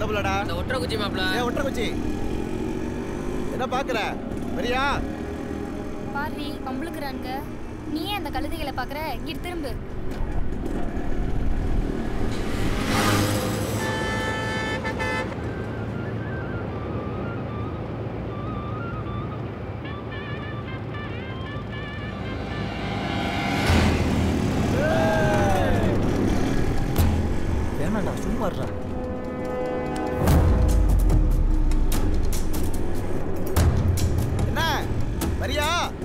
மாப்பிளடா. அந்த ஒற்றை குச்சி மாப்பிள. ஒற்றை குச்சி என்ன பாக்குற? வரியா? பாரி கம்பளுக்குறாங்க. நீ ஏன் அந்த கழுதைகளை பாக்குற? இங்க திரும்பு. வேணாண்டா சும்மா இருடா. என்ன வரியா?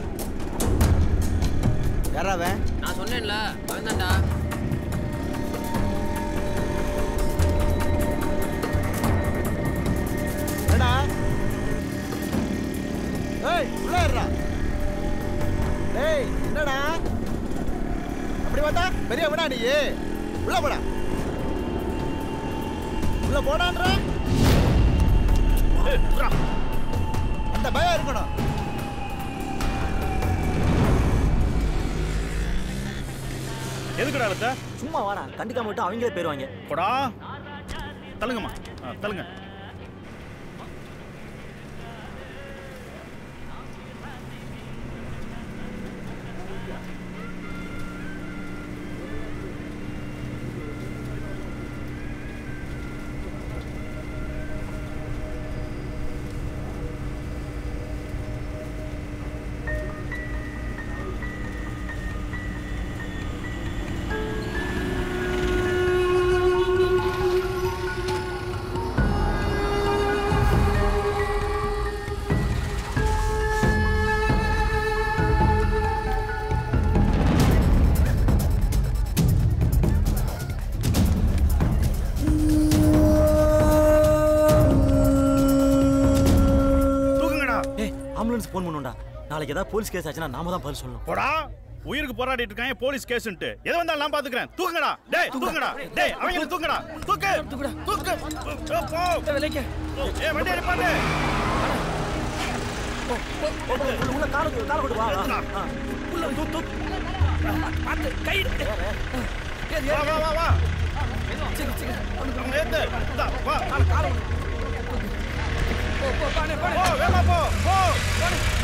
யாராவே? நான் சொன்னேன்ல அவன்தான்டா. என்னடா? ஏய் உள்ள ஏறா. ஏய் என்னடா? அப்படி பார்த்தா பெரிய விடா நீ. உள்ள போடா. உள்ள போடான்றா. அந்த பயம் இருக்கணும். எதுக்குடா அழுத்த? சும்மா வாடா, கண்டிக்காம விட்டு அவங்களே போயிருவாங்க. போடா தள்ளுங்கம்மா, தள்ளுங்க. போன் பண்ணுடா. நாளைக்கு ஏதாவது போலீஸ் கேஸ் ஆச்சுனா நாம தான் பதில் சொல்லணும். போடா, உயிருக்கு போராடிட்டு இருக்காங்க, போலீஸ் கேஸ்ன்ட்டு. எது வந்தாலும் நான் பாத்துக்கறேன். தூக்குங்கடா. டேய் தூக்குங்கடா. டேய் அவங்கள தூக்குங்கடா. தூக்கு. தூக்கு. போ. விலைக்கு. ஏய் வண்டி நிப்பாட்டு. உள்ள கால கொடு வா. உள்ள தூக்கு. பாத்து கை. வா வா வா. சரி. அவங்க ஏத்து. வா. கால. போ பானே. போ வேமா போ. போ.